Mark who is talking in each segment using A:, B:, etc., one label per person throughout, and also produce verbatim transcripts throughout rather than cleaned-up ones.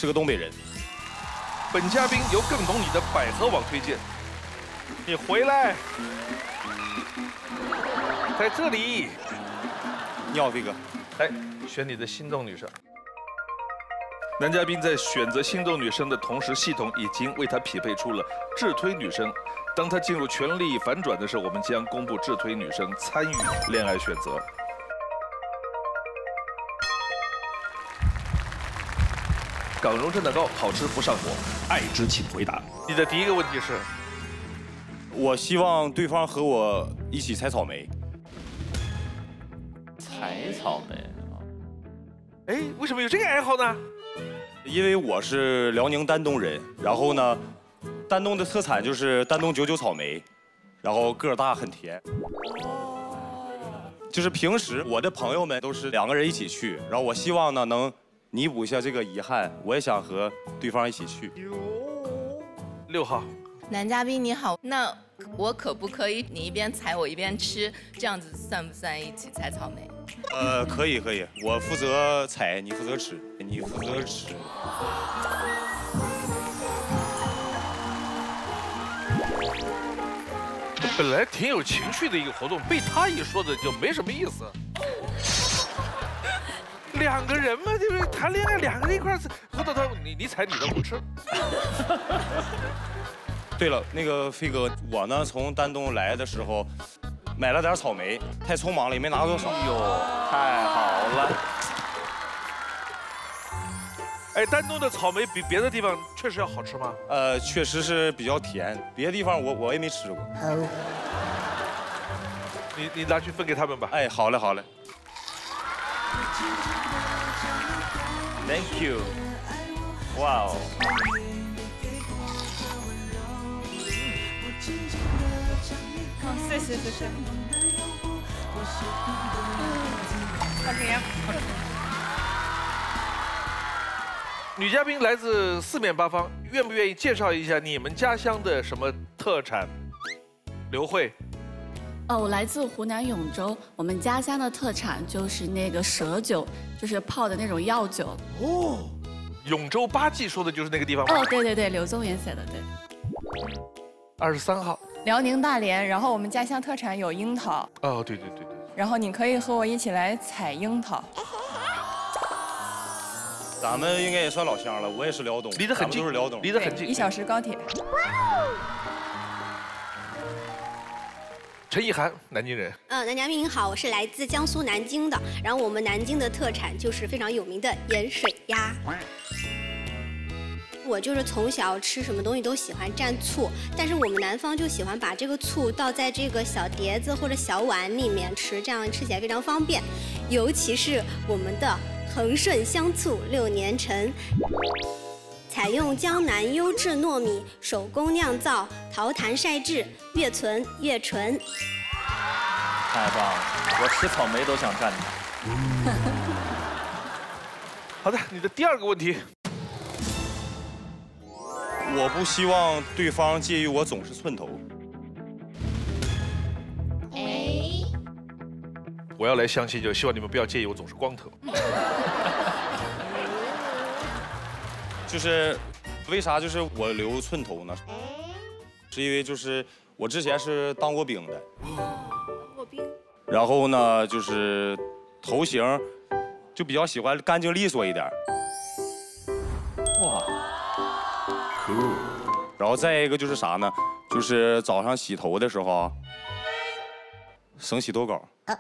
A: 是个东北人。
B: 本嘉宾由更懂你的百合网推荐，你回来，在这里。
A: 你好，飞哥。
B: 来选你的心动女生。男嘉宾在选择心动女生的同时，系统已经为他匹配出了智推女生。当他进入权力反转的时候，我们将公布智推女生参与恋爱选择。港荣蒸蛋糕好吃不上火，
C: 爱之请回答。
B: 你的第一个问题是？
A: 我希望对方和我一起采草莓。
D: 采草莓啊？
B: 哎，为什么有这个爱好呢？
A: 因为我是辽宁丹东人，然后呢，丹东的特产就是丹东九九草莓，然后个儿大很甜。就是平时我的朋友们都是两个人一起去，然后我希望呢能弥补一下这个遗憾，我也想和对方一起去。
B: 六号，
E: 男嘉宾你好，那我可不可以你一边采我一边吃，这样子算不算一起采草莓？
A: 呃，可以可以，我负责采，你负责吃，你负责吃。
B: 本来挺有情趣的一个活动，被他一说的就没什么意思。两个人嘛，对不对？谈恋爱两个人一块儿，胡豆豆，你你采你的，我吃。
A: 对了，那个飞哥，我呢从丹东来的时候，买了点草莓，太匆忙了，也没拿多少。
D: 哟，太好了。
B: 哎，丹东的草莓比别的地方确实要好吃吗？
A: 呃，确实是比较甜，别的地方我我也没吃过。
B: 你你拿去分给他们吧。
A: 哎，好嘞好嘞。
D: Thank you。哇哦。
F: 好，谢谢谢谢。好甜呀！
B: 女嘉宾来自四面八方，愿不愿意介绍一下你们家乡的什么特产？刘慧。
G: 哦，我来自湖南永州，我们家乡的特产就是那个蛇酒，就是泡的那种药酒。
B: 哦，永州八记说的就是那个地方吗？
G: 哦，对对对，刘宗元写的，对。
B: 二十三号。
F: 辽宁大连，然后我们家乡特产有樱桃。
B: 哦，对对对对。
F: 然后你可以和我一起来采樱桃。
A: 咱们应该也算老乡了，我也是辽东，
B: 离得很近，
A: 都是辽东，
B: 离得很近，
F: 一小时高铁。
B: 陈意涵，南京人。
H: 嗯，男嘉宾您好，我是来自江苏南京的。然后我们南京的特产就是非常有名的盐水鸭。我就是从小吃什么东西都喜欢蘸醋，但是我们南方就喜欢把这个醋倒在这个小碟子或者小碗里面吃，这样吃起来非常方便。尤其是我们的恒顺香醋六年陈。采用江南优质糯米手工酿造，陶坛晒制，越存越纯。
D: 太棒了，我吃草莓都想蘸它。
B: 好的，你的第二个问题。
A: 我不希望对方介意我总是寸头。
H: 哎，
B: 我要来相亲，就希望你们不要介意我总是光头。
A: 就是为啥就是我留寸头呢？是因为就是我之前是当过兵的，
H: 过兵，
A: 然后呢就是头型就比较喜欢干净利索一点。
D: 哇
A: ，cool。然后再一个就是啥呢？就是早上洗头的时候啊，省洗头膏。啊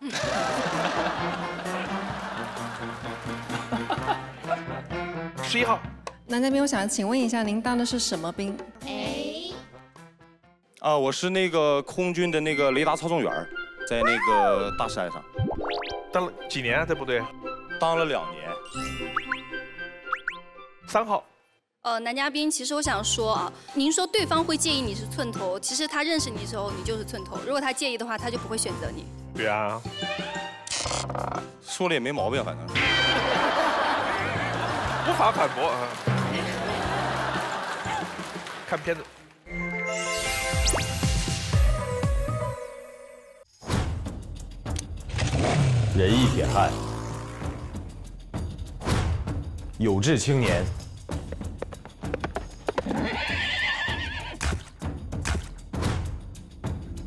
B: 十一号。
I: 男嘉宾，我想请问一下，您当的是什么兵？
H: 哎，
A: 啊，我是那个空军的那个雷达操纵员，在那个大山上。
B: 当了几年啊？在部队？
A: 当了两年。
B: 三号。
J: 呃，男嘉宾，其实我想说啊，您说对方会介意你是寸头，其实他认识你的时候，你就是寸头。如果他介意的话，他就不会选择你。
B: 对啊。
A: 说了也没毛病，反正。
B: 无法反驳啊。看片子。
K: 仁义铁汉，有志青年，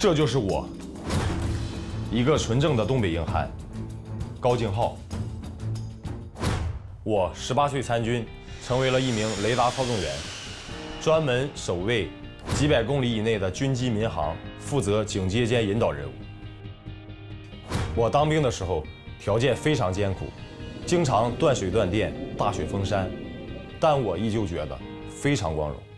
C: 这就是我，一个纯正的东北硬汉，高敬浩。我十八岁参军，成为了一名雷达操纵员，专门守卫几百公里以内的军机民航，负责警戒兼引导任务。我当兵的时候，条件非常艰苦，经常断水断电，大雪封山，但我依旧觉得非常光荣。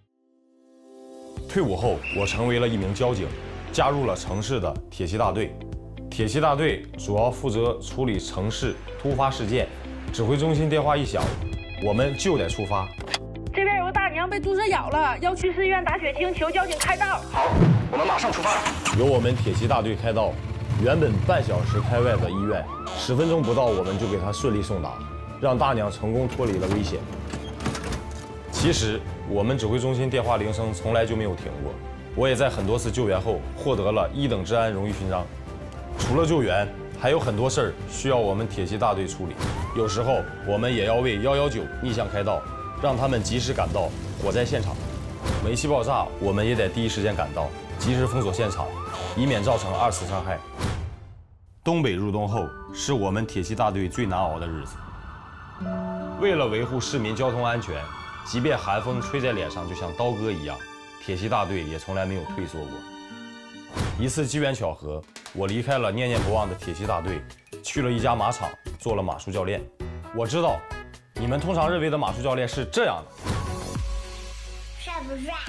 C: 退伍后，我成为了一名交警，加入了城市的铁西大队。铁西大队主要负责处理城市突发事件，指挥中心电话一响，我们就得出发。
K: 这边有个大娘被毒蛇咬了，要去市医院打血清，求交警开道。好，我们马上出发。
C: 由我们铁西大队开道，原本半小时开外的医院，十分钟不到我们就给她顺利送达，让大娘成功脱离了危险。其实我们指挥中心电话铃声从来就没有停过，我也在很多次救援后获得了一等治安荣誉勋章。除了救援，还有很多事儿需要我们铁西大队处理，有时候我们也要为一一九逆向开道，让他们及时赶到火灾现场。煤气爆炸，我们也得第一时间赶到，及时封锁现场，以免造成二次伤害。东北入冬后是我们铁西大队最难熬的日子，为了维护市民交通安全，即便寒风吹在脸上就像刀割一样，铁西大队也从来没有退缩过。一次机缘巧合，我离开了念念不忘的铁西大队，去了一家马场做了马术教练。我知道，你们通常认为的马术教练是这样的，
L: 帅不帅？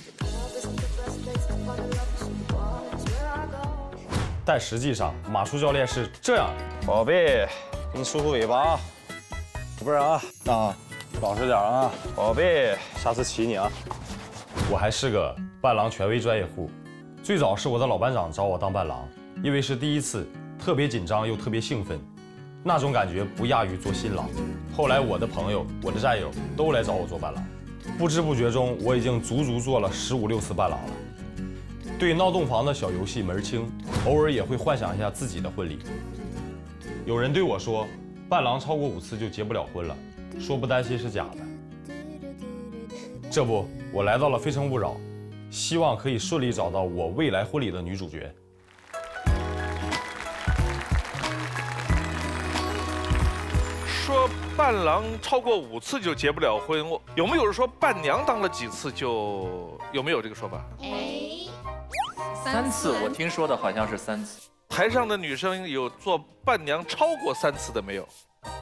C: 但实际上马术教练是这样的。
M: 宝贝，给你梳梳尾巴啊，宝贝儿啊啊，老实点啊，宝贝，下次骑你啊。
C: 我还是个伴郎权威专业户。最早是我的老班长找我当伴郎，因为是第一次，特别紧张又特别兴奋，那种感觉不亚于做新郎。后来我的朋友、我的战友都来找我做伴郎，不知不觉中我已经足足做了十五六次伴郎了。对闹洞房的小游戏门儿清，偶尔也会幻想一下自己的婚礼。有人对我说，伴郎超过五次就结不了婚了，说不担心是假的。这不，我来到了《非诚勿扰》。希望可以顺利找到我未来婚礼的女主角。
B: 说伴郎超过五次就结不了婚，有没有人说伴娘当了几次就有没有这个说法？
D: 哎，三次，我听说的好像是三次。
B: 台上的女生有做伴娘超过三次的没有？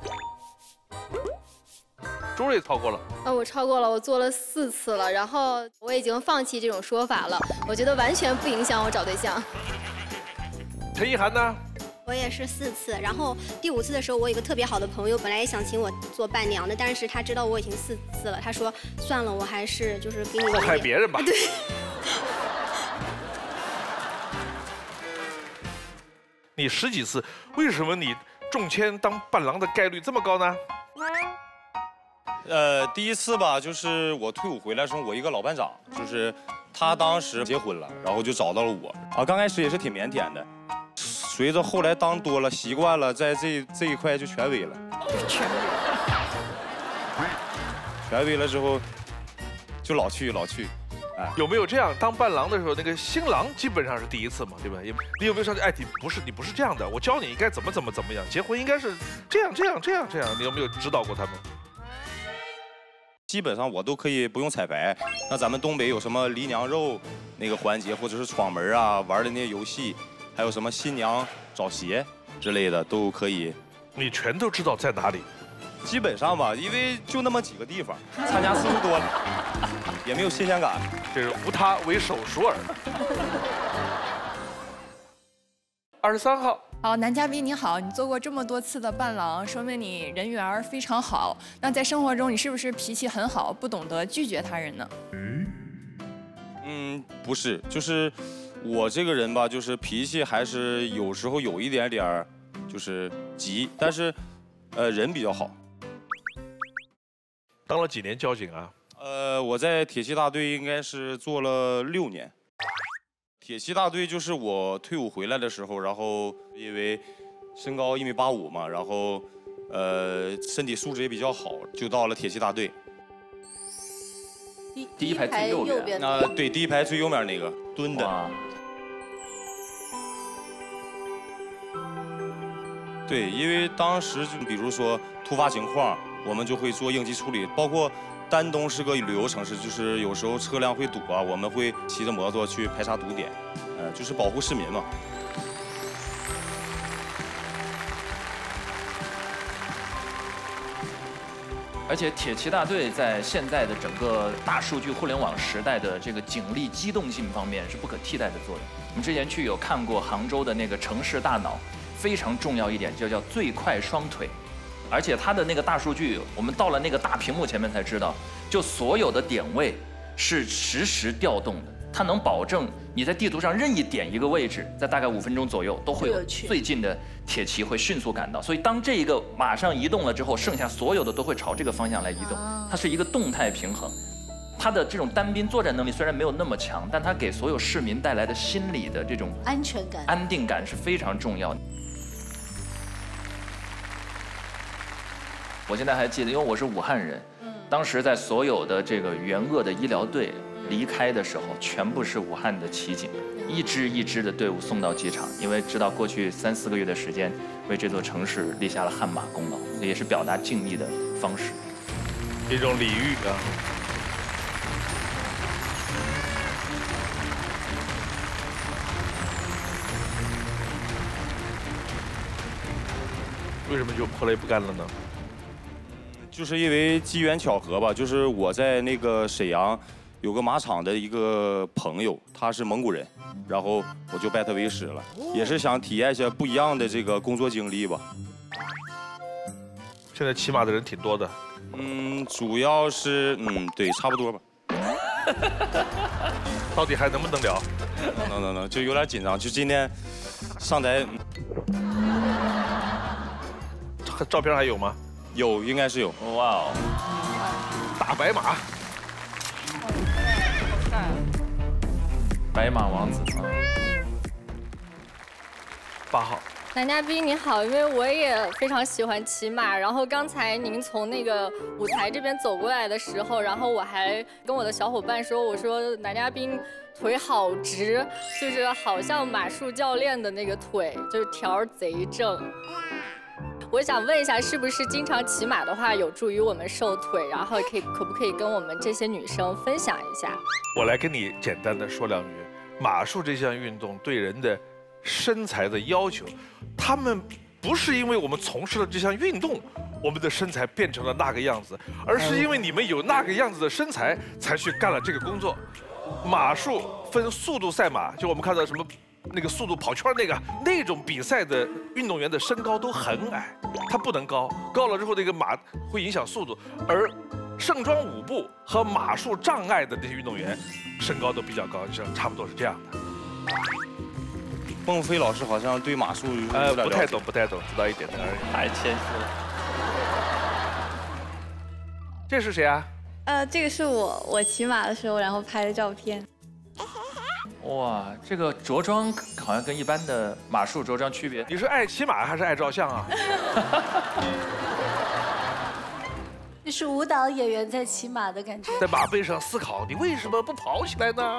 B: 朱瑞超过了，
J: 啊，我超过了，我做了四次了，然后我已经放弃这种说法了，我觉得完全不影响我找对象。
B: 陈意涵呢？
H: 我也是四次，然后第五次的时候，我有一个特别好的朋友，本来也想请我做伴娘的，但是他知道我已经四次了，他说算了，我还是就是给你
B: 祸害别人吧。
H: 对。
B: 你十几次，为什么你中签当伴郎的概率这么高呢？
A: 呃，第一次吧，就是我退伍回来的时候，我一个老班长，就是他当时结婚了，然后就找到了我。啊，刚开始也是挺腼腆的，随着后来当多了，习惯了，在这这一块就权威了。权威。权威了之后，就老去老去。哎，
B: 有没有这样？当伴郎的时候，那个新郎基本上是第一次嘛，对吧？你有没有上去？哎，你不是你不是这样的，我教你应该怎么怎么怎么样，结婚应该是这样这样这样这样。你有没有指导过他们？
A: 基本上我都可以不用彩排。那咱们东北有什么离娘肉那个环节，或者是闯门啊玩的那些游戏，还有什么新娘找鞋之类的都可以。
B: 你全都知道在哪里？
A: 基本上吧，因为就那么几个地方，参加次数多了，也没有新鲜感。
B: 这是无他，为手熟耳。二十三号。
F: 好，男嘉宾你好，你做过这么多次的伴郎，说明你人缘非常好。那在生活中，你是不是脾气很好，不懂得拒绝他人呢？
A: 嗯，嗯，不是，就是我这个人吧，就是脾气还是有时候有一点点儿，就是急，但是，呃，人比较好。
B: 当了几年交警啊？
A: 呃，我在铁西大队应该是做了六年。铁西大队就是我退伍回来的时候，然后因为身高一米八五嘛，然后呃身体素质也比较好，就到了铁西大队。
D: 第一排最右边。
A: 啊、呃，对，第一排最右面那个蹲的。 对，因为当时就比如说突发情况，我们就会做应急处理，包括丹东是个旅游城市，就是有时候车辆会堵啊，我们会骑着摩托去排查堵点，呃，就是保护市民嘛。
D: 而且铁骑大队在现在的整个大数据互联网时代的这个警力机动性方面是不可替代的作用。我们之前去有看过杭州的那个城市大脑，非常重要一点就叫最快双腿，而且它的那个大数据，我们到了那个大屏幕前面才知道，就所有的点位是实时调动的，它能保证你在地图上任意点一个位置，在大概五分钟左右都会有最近的铁骑会迅速赶到。所以当这一个马上移动了之后，剩下所有的都会朝这个方向来移动，它是一个动态平衡。它的这种单兵作战能力虽然没有那么强，但它给所有市民带来的心理的这种
N: 安全感、
D: 安定感是非常重要的。我现在还记得，因为我是武汉人，当时在所有的这个援鄂的医疗队离开的时候，全部是武汉的骑警，一支一支的队伍送到机场，因为知道过去三四个月的时间为这座城市立下了汗马功劳，这也是表达敬意的方式，
B: 一种礼遇啊。为什么就破雷不干了呢？
A: 就是因为机缘巧合吧，就是我在那个沈阳有个马场的一个朋友，他是蒙古人，然后我就拜他为师了，也是想体验一下不一样的这个工作经历吧。
B: 现在骑马的人挺多的。
A: 嗯，主要是嗯，对，差不多吧。
B: 到底还能不能聊？
A: 能能能，就有点紧张，就今天上台。
B: 照片还有吗？
A: 有，应该是有。
D: 哇哦，
B: 大白马，
D: 白马王子啊，
B: 八号。
O: 男嘉宾你好，因为我也非常喜欢骑马，然后刚才您从那个舞台这边走过来的时候，然后我还跟我的小伙伴说，我说男嘉宾腿好直，就是好像马术教练的那个腿，就是条贼正。我想问一下，是不是经常骑马的话，有助于我们瘦腿？然后可以可不可以跟我们这些女生分享一下？
B: 我来跟你简单的说两句。马术这项运动对人的身材的要求，他们不是因为我们从事了这项运动，我们的身材变成了那个样子，而是因为你们有那个样子的身材，才去干了这个工作。马术分速度赛马，就我们看到什么。那个速度跑圈那个那种比赛的运动员的身高都很矮，他不能高，高了之后那个马会影响速度。而盛装舞步和马术障碍的那些运动员，身高都比较高，就差不多是这样的。
A: 孟非老师好像对马术
B: 呃不太懂，不太懂，知道一点点而已。
D: 太谦虚了。
B: 这是谁啊？
P: 呃，这个是我，我骑马的时候然后拍的照片。
D: 哇，这个着装好像跟一般的马术着装区别。
B: 你是爱骑马还是爱照相啊？
N: 这是舞蹈演员在骑马的感觉。
B: 在马背上思考，你为什么不跑起来呢？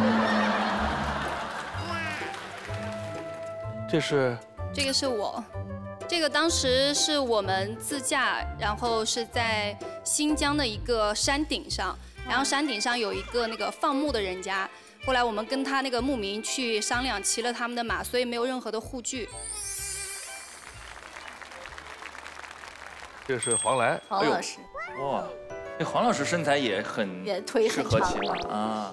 B: 这是？
J: 这个是我。这个当时是我们自驾，然后是在新疆的一个山顶上，然后山顶上有一个那个放牧的人家。后来我们跟他那个牧民去商量，骑了他们的马，所以没有任何的护具。
B: 这是黄澜，
N: 黄老师。
D: 哇，这黄老师身材也很
N: 也腿
D: 适
N: 很长
D: 合骑马啊。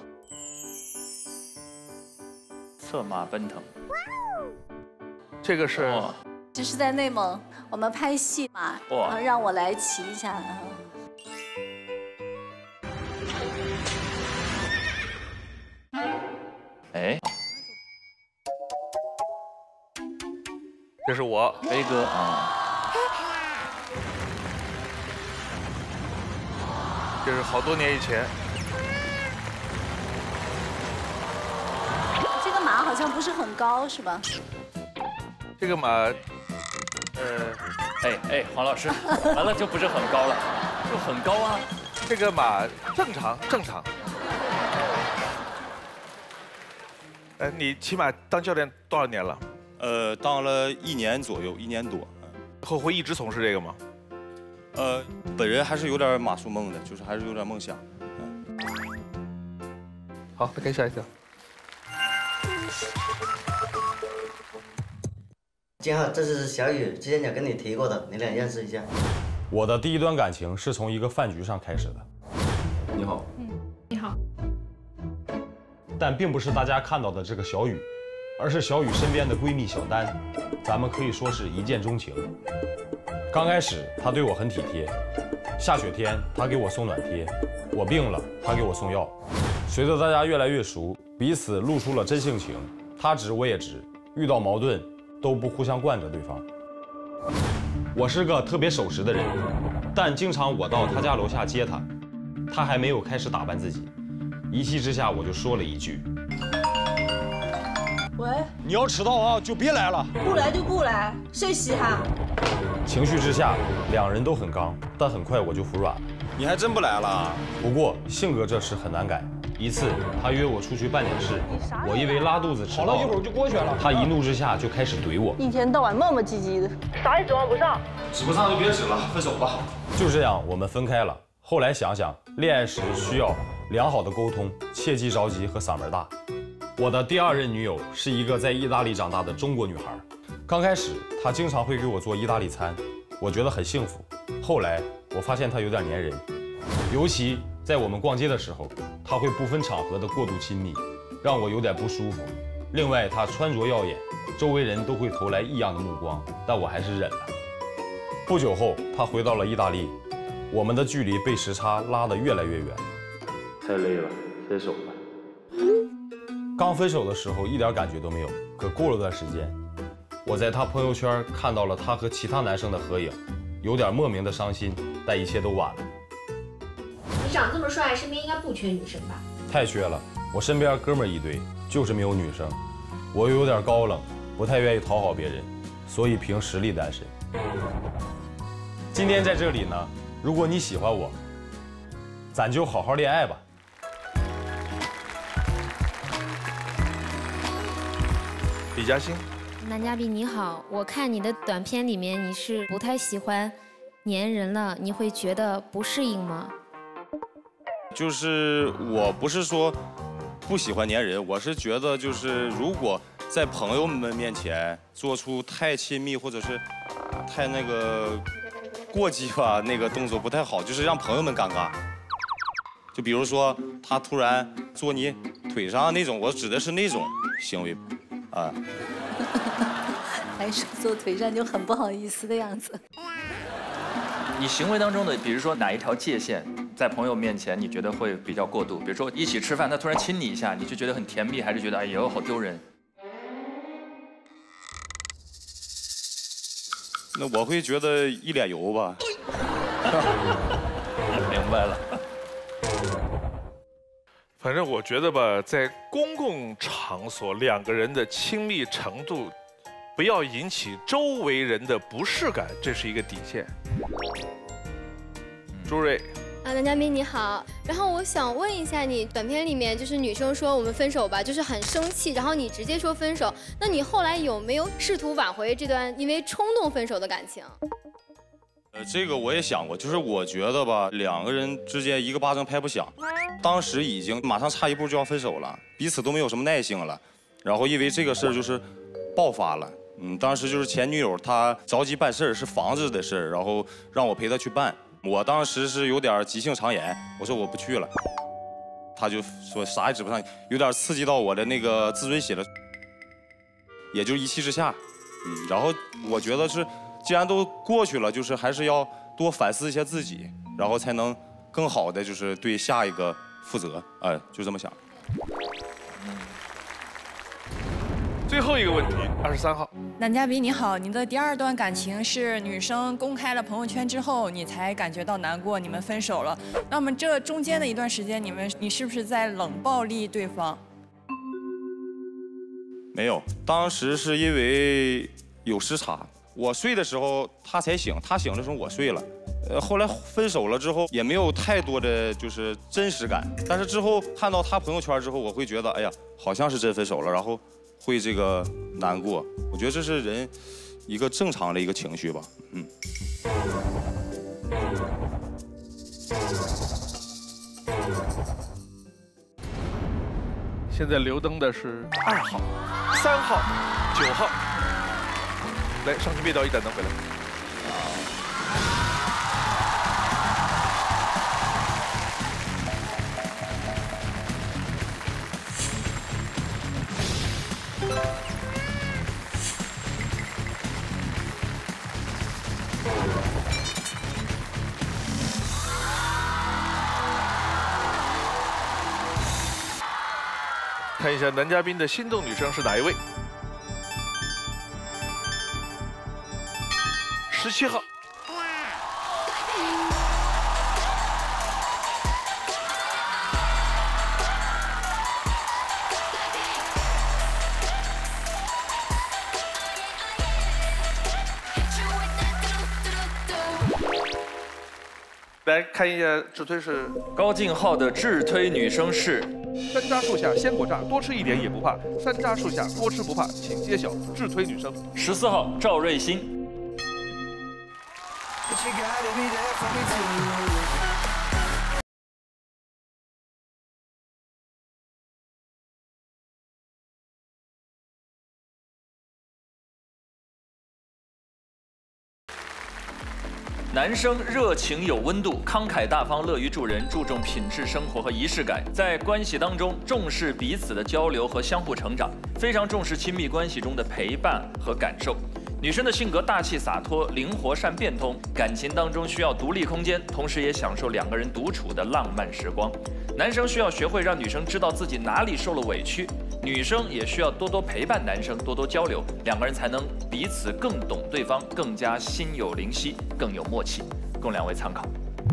D: 策马奔腾。
B: 这个是，
N: 这是在内蒙，我们拍戏嘛，然后让我来骑一下。
D: 哎，
B: 这是我
D: 飞哥啊，
B: 这是好多年以前。
N: 这个马好像不是很高，是吧？
B: 这个马，呃，
D: 哎哎，黄老师，完了就不是很高了，就很高啊。
B: 这个马正常正常。呃，你骑马当教练多少年了？
A: 呃，当了一年左右，一年多。
B: 后会一直从事这个吗？
A: 呃，本人还是有点马术梦的，就是还是有点梦想。
B: 嗯。好，那看下一条。
Q: 金浩，这是小雨，之前有跟你提过的，你俩认识一下。
C: 我的第一段感情是从一个饭局上开始的。
M: 你好。
R: 嗯，你好。
C: 但并不是大家看到的这个小雨，而是小雨身边的闺蜜小丹，咱们可以说是一见钟情。刚开始她对我很体贴，下雪天她给我送暖贴，我病了她给我送药。随着大家越来越熟，彼此露出了真性情，她直我也直，遇到矛盾都不互相惯着对方。我是个特别守时的人，但经常我到她家楼下接她，她还没有开始打扮自己，一气之下我就说了一句：
S: 喂，
C: 你要迟到啊，就别来了。
S: 不来就不来，谁稀罕？
C: 情绪之下，两人都很刚，但很快我就服软了。
A: 你还真不来了？
C: 不过性格这事很难改。一次，他约我出去办点事，我因为拉肚子迟到了，
T: 好了，一会儿就过去了。
C: 他一怒之下就开始怼我，
S: 一天到晚磨磨唧唧的，啥也指望不上。
A: 指不上就别指了，分手吧。
C: 就这样，我们分开了。后来想想，恋爱时需要良好的沟通，切忌着急和嗓门大。我的第二任女友是一个在意大利长大的中国女孩。刚开始，她经常会给我做意大利餐，我觉得很幸福。后来我发现她有点粘人，尤其在我们逛街的时候，她会不分场合的过度亲密，让我有点不舒服。另外，她穿着耀眼，周围人都会投来异样的目光，但我还是忍了。不久后，她回到了意大利，我们的距离被时差拉得越来越远。
M: 太累了，分手吧。
C: 刚分手的时候一点感觉都没有，可过了段时间，我在他朋友圈看到了他和其他男生的合影，有点莫名的伤心，但一切都晚了。
R: 你长这么帅，身边应该不缺女生吧？
C: 太缺了，我身边哥们儿一堆，就是没有女生。我又有点高冷，不太愿意讨好别人，所以凭实力单身。今天在这里呢，如果你喜欢我，咱就好好恋爱吧。
B: 李嘉欣，
U: 男嘉宾你好，我看你的短片里面你是不太喜欢粘人了，你会觉得不适应吗？
A: 就是我不是说不喜欢粘人，我是觉得就是如果在朋友们面前做出太亲密或者是太那个过激吧，那个动作不太好，就是让朋友们尴尬。就比如说他突然坐你腿上那种，我指的是那种行为。啊，
N: 还说坐腿上就很不好意思的样子。
D: 你行为当中的，比如说哪一条界限，在朋友面前你觉得会比较过度？比如说一起吃饭，他突然亲你一下，你就觉得很甜蜜，还是觉得哎呦好丢人？
A: 那我会觉得一脸油吧。
D: 明白了。
B: 反正我觉得吧，在公共场所，两个人的亲密程度，不要引起周围人的不适感，这是一个底线。朱瑞，
V: 啊，男嘉宾你好，然后我想问一下你，短片里面就是女生说我们分手吧，就是很生气，然后你直接说分手，那你后来有没有试图挽回这段因为冲动分手的感情？
A: 呃，这个我也想过，就是我觉得吧，两个人之间一个巴掌拍不响，当时已经马上差一步就要分手了，彼此都没有什么耐性了，然后因为这个事儿就是爆发了。嗯，当时就是前女友她着急办事儿，是房子的事儿，然后让我陪她去办。我当时是有点急性肠炎，我说我不去了，她就说啥也指不上，有点刺激到我的那个自尊心了，也就一气之下，嗯，然后我觉得是。既然都过去了，就是还是要多反思一下自己，然后才能更好的就是对下一个负责，哎、呃，就这么想。
B: 最后一个问题，二十三号。
F: 男嘉宾你好，你的第二段感情是女生公开了朋友圈之后，你才感觉到难过，你们分手了。那么这中间的一段时间，你们你是不是在冷暴力对方？
A: 没有，当时是因为有时差。我睡的时候他才醒，他醒的时候我睡了。呃，后来分手了之后也没有太多的就是真实感，但是之后看到他朋友圈之后，我会觉得哎呀，好像是真分手了，然后会这个难过。我觉得这是人一个正常的一个情绪吧，嗯。
B: 现在留灯的是二号、三号、九号。来，上去灭掉一盏灯回来。看一下男嘉宾的心动女生是哪一位？十七号。来看一下智推是
D: 高敬浩的智推女生是。
B: 山楂树下鲜果榨，多吃一点也不怕。山楂树下多吃不怕，请揭晓智推女生。
D: 十四号赵瑞欣。男生热情有温度，慷慨大方，乐于助人，注重品质生活和仪式感，在关系当中重视彼此的交流和相互成长，非常重视亲密关系中的陪伴和感受。女生的性格大气洒脱，灵活善变通，感情当中需要独立空间，同时也享受两个人独处的浪漫时光。男生需要学会让女生知道自己哪里受了委屈，女生也需要多多陪伴男生，多多交流，两个人才能彼此更懂对方，更加心有灵犀，更有默契，供两位参考。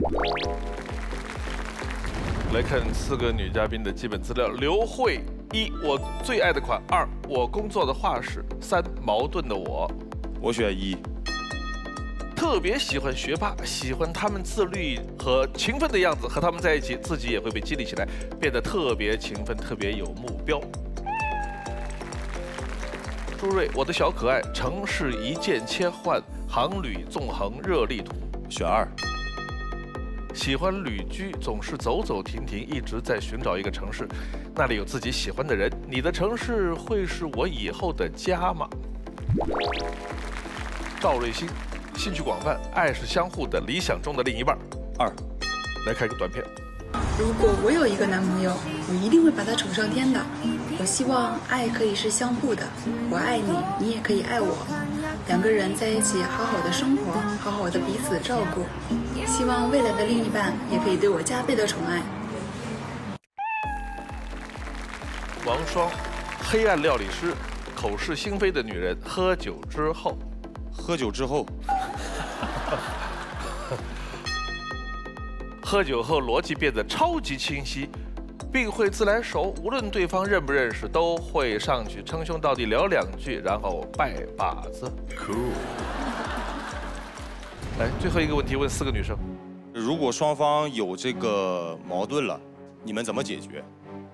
B: 来看四个女嘉宾的基本资料：刘慧，一，我最爱的款；二，我工作的画室；三，矛盾的我。
A: 我选一。
B: 特别喜欢学霸，喜欢他们自律和勤奋的样子，和他们在一起，自己也会被激励起来，变得特别勤奋，特别有目标。朱瑞，我的小可爱，城市一键切换，航旅纵横热力图。
A: 选二。
B: 喜欢旅居，总是走走停停，一直在寻找一个城市，那里有自己喜欢的人。你的城市会是我以后的家吗？赵瑞欣，兴趣广泛，爱是相互的，理想中的另一半。二，来看一个短片。
E: 如果我有一个男朋友，我一定会把他宠上天的。我希望爱可以是相互的，我爱你，你也可以爱我，两个人在一起好好的生活，好好的彼此照顾。希望未来的另一半也可以对我加倍的宠爱。
B: 王双，黑暗料理师，口是心非的女人，喝酒之后。
A: 喝酒之后。
B: 喝酒后逻辑变得超级清晰，并会自来熟，无论对方认不认识，都会上去称兄道弟聊两句，然后拜把子。Cool。来，最后一个问题问四个女生：
A: 如果双方有这个矛盾了，你们怎么解决？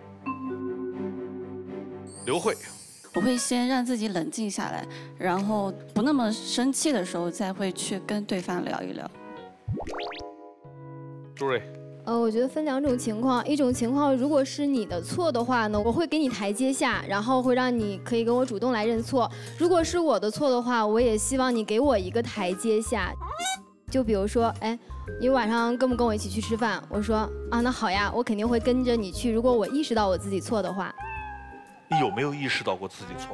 B: 刘慧。
P: 我会先让自己冷静下来，然后不那么生气的时候，再会去跟对方聊一聊。
B: 朱瑞，
V: 呃，我觉得分两种情况，一种情况如果是你的错的话呢，我会给你台阶下，然后会让你可以跟我主动来认错；如果是我的错的话，我也希望你给我一个台阶下。就比如说，哎，你晚上跟不跟我一起去吃饭？我说啊，那好呀，我肯定会跟着你去。如果我意识到我自己错的话。
B: 你有没有意识到过自己错？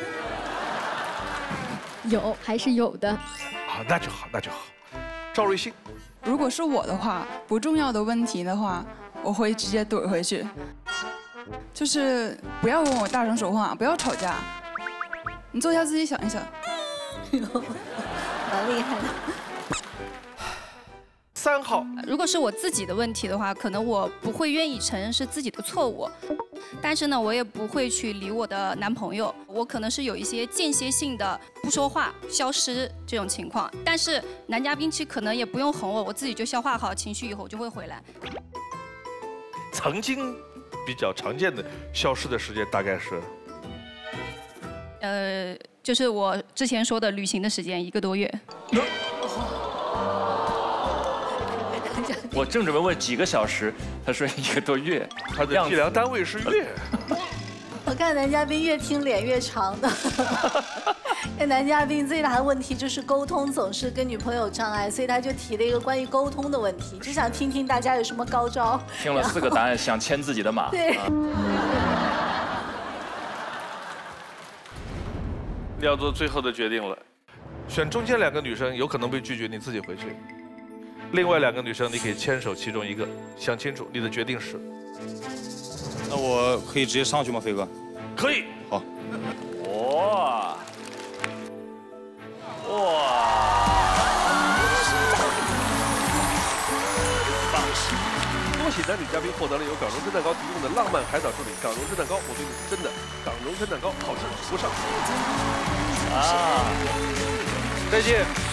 V: 有，还是有的。
B: 啊，那就好，那就好。赵瑞欣，
E: 如果是我的话，不重要的问题的话，我会直接怼回去，就是不要跟我大声说话，不要吵架，你坐下自己想一想。
P: 蛮厉害的。
B: 三号，
J: 如果是我自己的问题的话，可能我不会愿意承认是自己的错误，但是呢，我也不会去理我的男朋友，我可能是有一些间歇性的不说话、消失这种情况。但是男嘉宾其实可能也不用哄我，我自己就消化好情绪以后就会回来。
B: 曾经比较常见的消失的时间大概是，
J: 呃，
G: 就是我之前说的旅行的时间一个多月。
D: 我正准备问几个小时，他说一个多月，
B: 他的计量单位是月。
N: 我看男嘉宾越听脸越长的。那男嘉宾最大的问题就是沟通总是跟女朋友障碍，所以他就提了一个关于沟通的问题，就想听听大家有什么高招。
D: 听了四个答案，想牵自己的马。
N: 对。
B: 你要做最后的决定了，选中间两个女生有可能被拒绝，你自己回去。另外两个女生你可以牵手其中一个，想清楚你的决定是。
A: 那我可以直接上去吗，飞哥？
B: 可以。
A: 好。
D: 哇。哇！
B: 恭喜男女嘉宾获得了由港荣真蛋糕提供的浪漫海藻助理港荣真蛋糕，我对你是真的，港荣真蛋糕好吃不上。
D: 啊！
B: 再见。